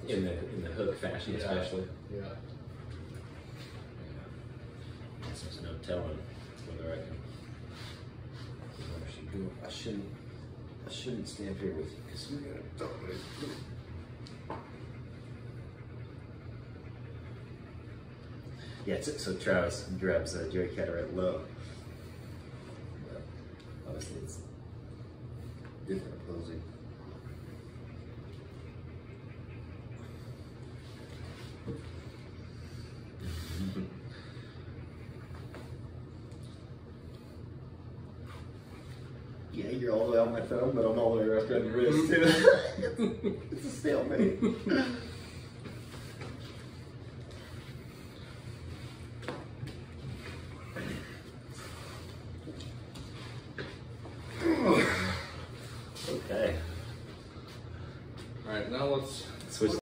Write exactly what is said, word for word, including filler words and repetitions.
in the in the hook fashion, yeah. especially. Yeah. So there's no telling whether I can. Where I should go. I shouldn't. I shouldn't stand here with you because we're gonna talk about it. Yeah. So, so Travis grabs uh, Jerry Cataract low. But obviously, it's different opposing. Yeah, you're all the way on my thumb, but I'm all the way around your wrist too. It's a stalemate.